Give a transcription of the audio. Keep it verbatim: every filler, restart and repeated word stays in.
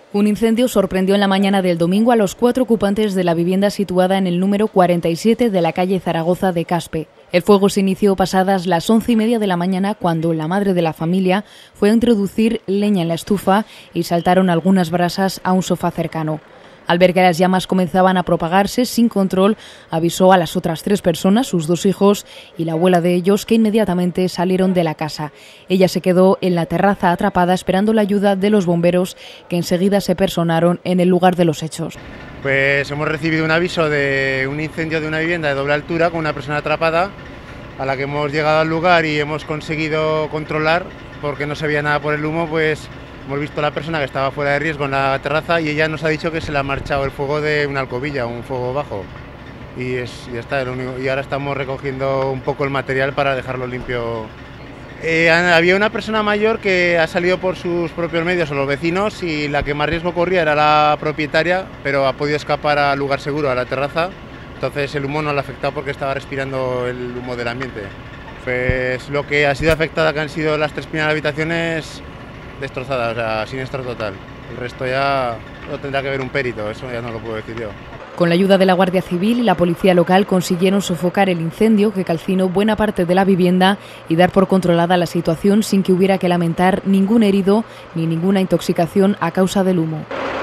Un incendio sorprendió en la mañana del domingo a los cuatro ocupantes de la vivienda situada en el número cuarenta y siete de la calle Zaragoza de Caspe. El fuego se inició pasadas las once y media de la mañana cuando la madre de la familia fue a introducir leña en la estufa y saltaron algunas brasas a un sofá cercano. Al ver que las llamas comenzaban a propagarse sin control, avisó a las otras tres personas, sus dos hijos y la abuela de ellos, que inmediatamente salieron de la casa. Ella se quedó en la terraza atrapada esperando la ayuda de los bomberos, que enseguida se personaron en el lugar de los hechos. Pues hemos recibido un aviso de un incendio de una vivienda de doble altura con una persona atrapada, a la que hemos llegado al lugar y hemos conseguido controlar, porque no se veía nada por el humo. Pues hemos visto a la persona que estaba fuera de riesgo en la terraza y ella nos ha dicho que se le ha marchado el fuego de una alcobilla, un fuego bajo. Y es, ya está, lo único. Y ahora estamos recogiendo un poco el material para dejarlo limpio. Eh, había una persona mayor que ha salido por sus propios medios o los vecinos, y la que más riesgo corría era la propietaria, pero ha podido escapar al lugar seguro, a la terraza. Entonces el humo no le ha afectado porque estaba respirando el humo del ambiente. Pues lo que ha sido afectada, que han sido las tres primeras habitaciones destrozadas, o sea, siniestro total. El resto ya lo tendrá que ver un perito, eso ya no lo puedo decir yo. Con la ayuda de la Guardia Civil y la policía local consiguieron sofocar el incendio que calcinó buena parte de la vivienda y dar por controlada la situación sin que hubiera que lamentar ningún herido ni ninguna intoxicación a causa del humo.